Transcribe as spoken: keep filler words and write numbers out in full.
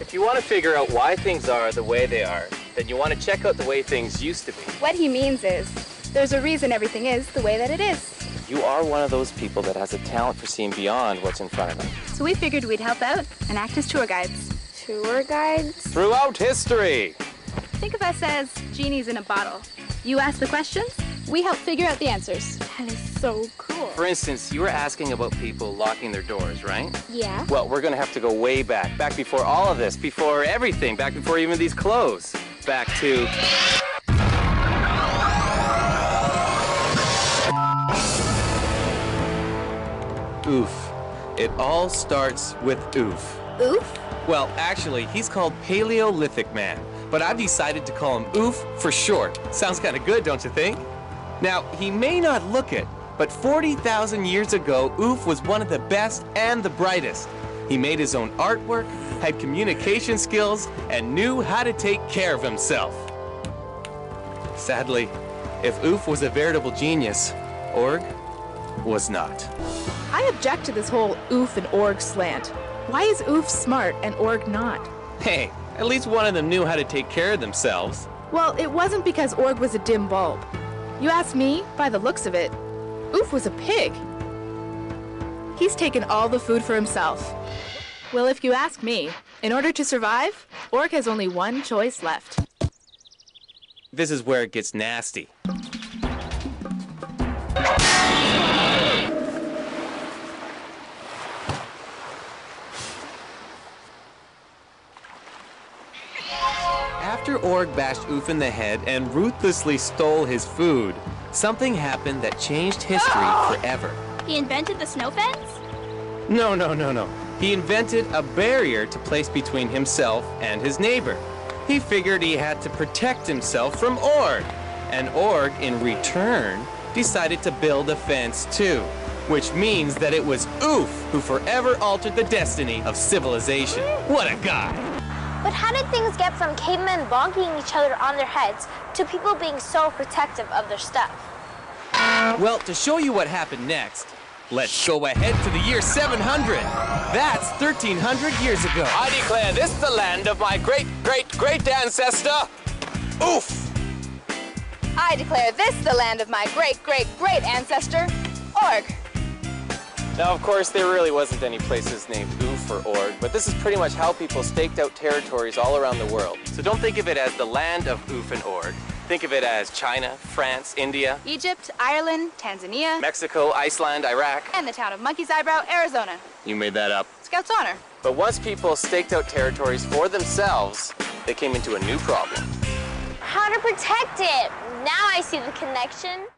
If you want to figure out why things are the way they are, then you want to check out the way things used to be. What he means is, there's a reason everything is the way that it is. You are one of those people that has a talent for seeing beyond what's in front of them. So we figured we'd help out and act as tour guides. Tour guides? Throughout history! Think of us as genies in a bottle. You ask the questions, we help figure out the answers. That is so cool. For instance, you were asking about people locking their doors, right? Yeah. Well, we're gonna have to go way back. Back before all of this, before everything, back before even these clothes. Back to... Oof. It all starts with Oof. Oof? Well, actually, he's called Paleolithic Man, but I've decided to call him Oof for short. Sounds kind of good, don't you think? Now, he may not look it, but forty thousand years ago, Oof was one of the best and the brightest. He made his own artwork, had communication skills, and knew how to take care of himself. Sadly, if Oof was a veritable genius, Org was not. I object to this whole oof and org slant. Why is oof smart and org not? Hey, at least one of them knew how to take care of themselves. Well, it wasn't because org was a dim bulb. You ask me, by the looks of it, oof was a pig. He's taken all the food for himself. Well, if you ask me, in order to survive, org has only one choice left. This is where it gets nasty. After Org bashed Oof in the head and ruthlessly stole his food, something happened that changed history forever. He invented the snow fence? No, no, no, no. He invented a barrier to place between himself and his neighbor. He figured he had to protect himself from Org, and Org, in return, decided to build a fence too, which means that it was Oof who forever altered the destiny of civilization. What a guy! But how did things get from cavemen bonking each other on their heads to people being so protective of their stuff? Well, to show you what happened next, let's go ahead to the year seven hundred. That's thirteen hundred years ago. I declare this the land of my great, great, great ancestor, Oof! I declare this the land of my great, great, great ancestor, Org. Now, of course, there really wasn't any places named Oof or Org, but this is pretty much how people staked out territories all around the world. So don't think of it as the land of Oof and Org. Think of it as China, France, India, Egypt, Ireland, Tanzania, Mexico, Iceland, Iraq. and the town of Monkey's Eyebrow, Arizona. You made that up. Scout's honor. But once people staked out territories for themselves, they came into a new problem. How to protect it? Now I see the connection.